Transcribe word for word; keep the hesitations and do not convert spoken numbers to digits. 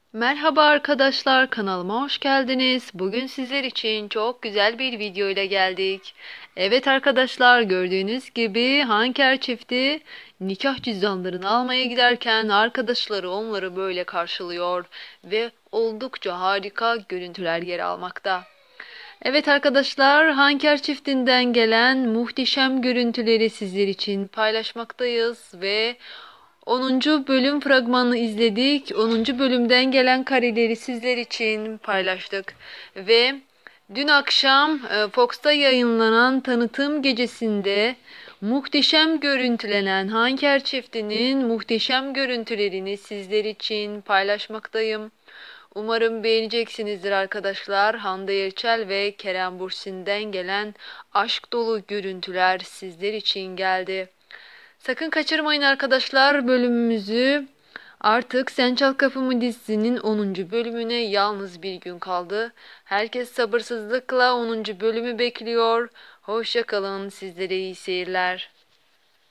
Merhaba arkadaşlar, kanalıma hoş geldiniz. Bugün sizler için çok güzel bir video ile geldik. Evet arkadaşlar, gördüğünüz gibi Hanker çifti nikah cüzdanlarını almaya giderken arkadaşları onları böyle karşılıyor ve oldukça harika görüntüler yer almakta. Evet arkadaşlar, Hanker çiftinden gelen muhteşem görüntüleri sizler için paylaşmaktayız ve onuncu bölüm fragmanını izledik. onuncu bölümden gelen kareleri sizler için paylaştık. Ve dün akşam e, Fox'ta yayınlanan tanıtım gecesinde muhteşem görüntülenen Hanker çiftinin muhteşem görüntülerini sizler için paylaşmaktayım. Umarım beğeneceksinizdir arkadaşlar. Hande Erçel ve Kerem Bürsin'den gelen aşk dolu görüntüler sizler için geldi. Sakın kaçırmayın arkadaşlar bölümümüzü. Artık Sen Çal Kapımı dizisinin onuncu bölümüne yalnız bir gün kaldı. Herkes sabırsızlıkla onuncu bölümü bekliyor. Hoşça kalın, sizlere iyi seyirler.